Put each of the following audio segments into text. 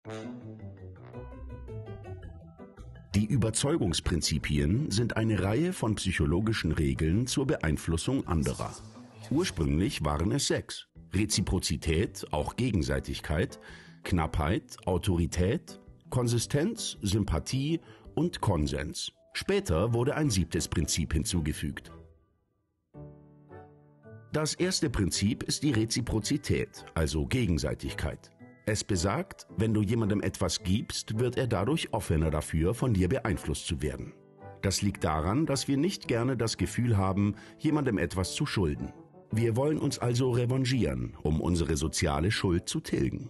Die Überzeugungsprinzipien sind eine Reihe von psychologischen Regeln zur Beeinflussung anderer. Ursprünglich waren es 6: Reziprozität, auch Gegenseitigkeit, Knappheit, Autorität, Konsistenz, Sympathie und Konsens. Später wurde ein 7. Prinzip hinzugefügt. Das erste Prinzip ist die Reziprozität, also Gegenseitigkeit. Es besagt, wenn du jemandem etwas gibst, wird er dadurch offener dafür, von dir beeinflusst zu werden. Das liegt daran, dass wir nicht gerne das Gefühl haben, jemandem etwas zu schulden. Wir wollen uns also revanchieren, um unsere soziale Schuld zu tilgen.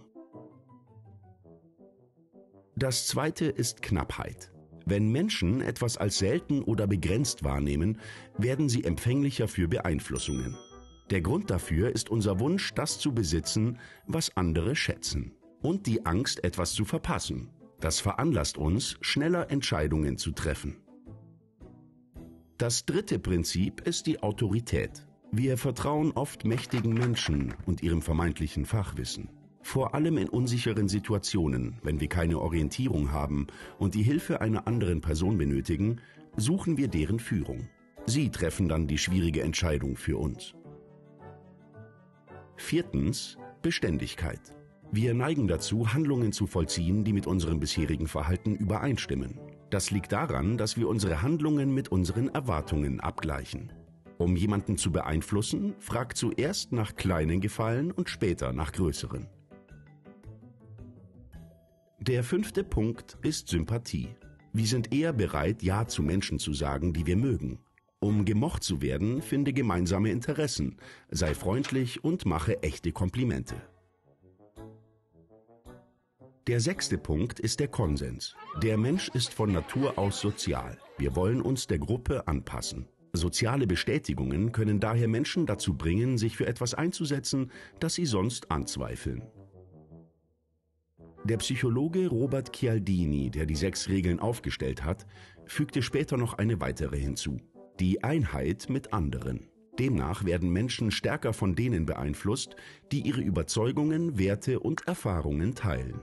Das zweite ist Knappheit. Wenn Menschen etwas als selten oder begrenzt wahrnehmen, werden sie empfänglicher für Beeinflussungen. Der Grund dafür ist unser Wunsch, das zu besitzen, was andere schätzen. Und die Angst, etwas zu verpassen. Das veranlasst uns, schneller Entscheidungen zu treffen. Das dritte Prinzip ist die Autorität. Wir vertrauen oft mächtigen Menschen und ihrem vermeintlichen Fachwissen. Vor allem in unsicheren Situationen, wenn wir keine Orientierung haben und die Hilfe einer anderen Person benötigen, suchen wir deren Führung. Sie treffen dann die schwierige Entscheidung für uns. 4. Beständigkeit. Wir neigen dazu, Handlungen zu vollziehen, die mit unserem bisherigen Verhalten übereinstimmen. Das liegt daran, dass wir unsere Handlungen mit unseren Erwartungen abgleichen. Um jemanden zu beeinflussen, frag zuerst nach kleinen Gefallen und später nach größeren. Der 5. Punkt ist Sympathie. Wir sind eher bereit, Ja zu Menschen zu sagen, die wir mögen. Um gemocht zu werden, finde gemeinsame Interessen, sei freundlich und mache echte Komplimente. Der 6. Punkt ist der Konsens. Der Mensch ist von Natur aus sozial. Wir wollen uns der Gruppe anpassen. Soziale Bestätigungen können daher Menschen dazu bringen, sich für etwas einzusetzen, das sie sonst anzweifeln. Der Psychologe Robert Cialdini, der die 6 Regeln aufgestellt hat, fügte später noch eine weitere hinzu: die Einheit mit anderen. Demnach werden Menschen stärker von denen beeinflusst, die ihre Überzeugungen, Werte und Erfahrungen teilen.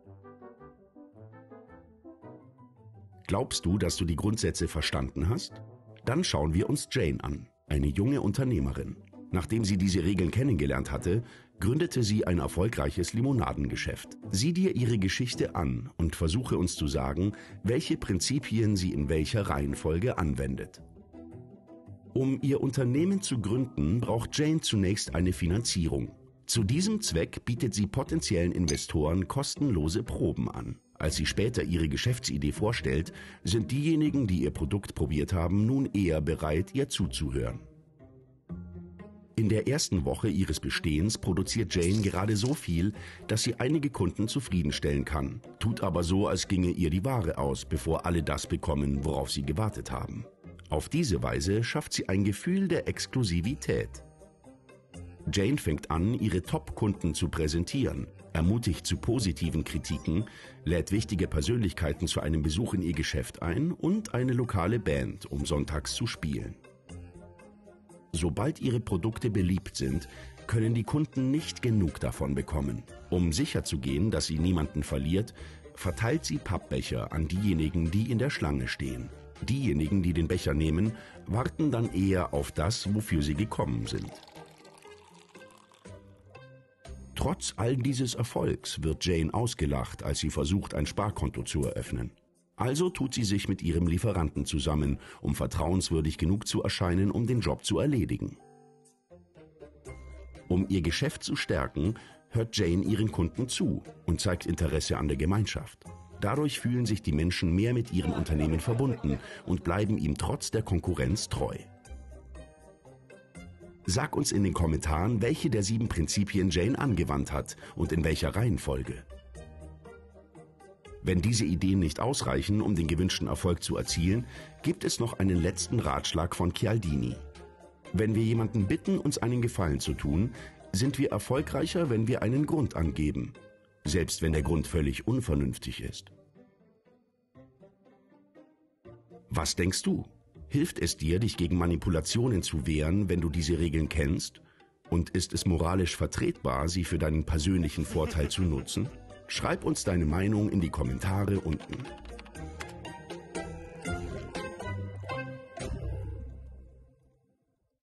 Glaubst du, dass du die Grundsätze verstanden hast? Dann schauen wir uns Jane an, eine junge Unternehmerin. Nachdem sie diese Regeln kennengelernt hatte, gründete sie ein erfolgreiches Limonadengeschäft. Sieh dir ihre Geschichte an und versuche uns zu sagen, welche Prinzipien sie in welcher Reihenfolge anwendet. Um ihr Unternehmen zu gründen, braucht Jane zunächst eine Finanzierung. Zu diesem Zweck bietet sie potenziellen Investoren kostenlose Proben an. Als sie später ihre Geschäftsidee vorstellt, sind diejenigen, die ihr Produkt probiert haben, nun eher bereit, ihr zuzuhören. In der ersten Woche ihres Bestehens produziert Jane gerade so viel, dass sie einige Kunden zufriedenstellen kann, tut aber so, als ginge ihr die Ware aus, bevor alle das bekommen, worauf sie gewartet haben. Auf diese Weise schafft sie ein Gefühl der Exklusivität. Jane fängt an, ihre Top-Kunden zu präsentieren, ermutigt zu positiven Kritiken, lädt wichtige Persönlichkeiten zu einem Besuch in ihr Geschäft ein und eine lokale Band, um sonntags zu spielen. Sobald ihre Produkte beliebt sind, können die Kunden nicht genug davon bekommen. Um sicherzugehen, dass sie niemanden verliert, verteilt sie Pappbecher an diejenigen, die in der Schlange stehen. Diejenigen, die den Becher nehmen, warten dann eher auf das, wofür sie gekommen sind. Trotz all dieses Erfolgs wird Jane ausgelacht, als sie versucht, ein Sparkonto zu eröffnen. Also tut sie sich mit ihrem Lieferanten zusammen, um vertrauenswürdig genug zu erscheinen, um den Job zu erledigen. Um ihr Geschäft zu stärken, hört Jane ihren Kunden zu und zeigt Interesse an der Gemeinschaft. Dadurch fühlen sich die Menschen mehr mit ihrem Unternehmen verbunden und bleiben ihm trotz der Konkurrenz treu. Sag uns in den Kommentaren, welche der 7 Prinzipien Jane angewandt hat und in welcher Reihenfolge. Wenn diese Ideen nicht ausreichen, um den gewünschten Erfolg zu erzielen, gibt es noch einen letzten Ratschlag von Cialdini. Wenn wir jemanden bitten, uns einen Gefallen zu tun, sind wir erfolgreicher, wenn wir einen Grund angeben, selbst wenn der Grund völlig unvernünftig ist. Was denkst du? Hilft es dir, dich gegen Manipulationen zu wehren, wenn du diese Regeln kennst? Und ist es moralisch vertretbar, sie für deinen persönlichen Vorteil zu nutzen? Schreib uns deine Meinung in die Kommentare unten.